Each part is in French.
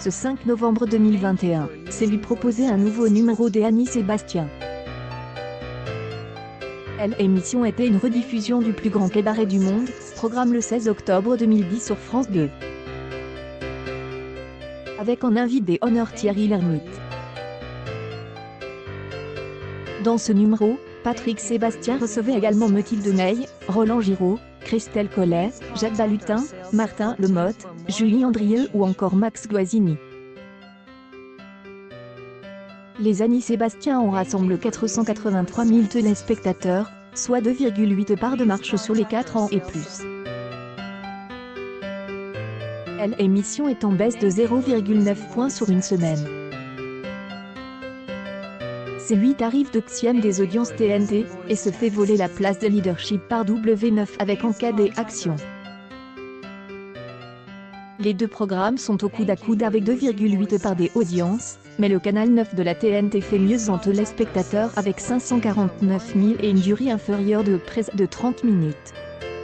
Ce 5 novembre 2021, c'est lui proposer un nouveau numéro des Annie Sébastien. L'émission était une rediffusion du plus grand cabaret du monde, programme le 16 octobre 2010 sur France 2. Avec en invité d'honneur Thierry Lhermitte. Dans ce numéro, Patrick Sébastien recevait également Mathilde Ney, Roland Giraud, Christelle Collet, Jacques Balutin, Martin Lemotte, Julie Andrieux ou encore Max Guazzini. Les Annie Sébastien ont rassemblé 483 000 téléspectateurs, soit 2,8 parts de marche sur les 4 ans et plus. L'émission est en baisse de 0,9 points sur une semaine. C8 arrive 2e des audiences TNT, et se fait voler la place de leadership par W9 avec Enquête et Action. Les deux programmes sont au coude à coude avec 2,8 parts des audiences, mais le canal 9 de la TNT fait mieux en téléspectateurs avec 549 000 et une durée inférieure de près de 30 minutes.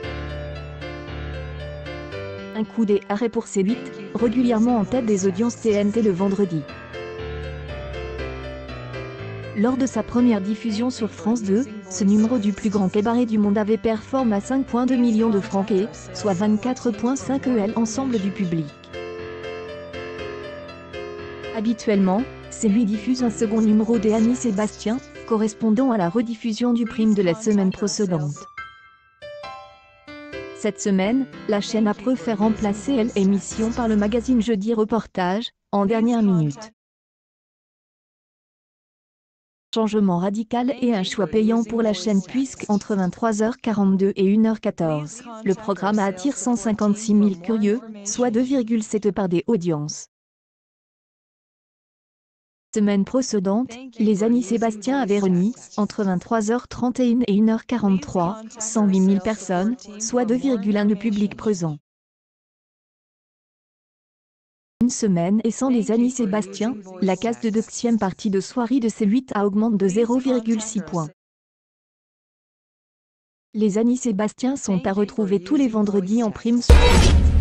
Un coup d'arrêt pour C8, régulièrement en tête des audiences TNT le vendredi. Lors de sa première diffusion sur France 2, ce numéro du plus grand cabaret du monde avait performé à 5,2 millions de francs, soit 24,5 ensemble du public. Habituellement, C8 diffuse un second numéro des Annie Sébastien, correspondant à la rediffusion du prime de la semaine précédente. Cette semaine, la chaîne a préféré remplacer l'émission par le magazine Jeudi Reportage, en dernière minute. Changement radical et un choix payant pour la chaîne puisque entre 23h42 et 1h14, le programme attire 156 000 curieux, soit 2,7 parts des audiences. Semaine précédente, les Annie Sébastien avaient remis, entre 23h31 et 1h43, 108 000 personnes, soit 2,1 de public présent. Une semaine et sans les Annie Sébastien, la case de 2e partie de soirée de C8 augmente de 0,6 points. Les Annie Sébastien sont à retrouver tous les vendredis en prime sur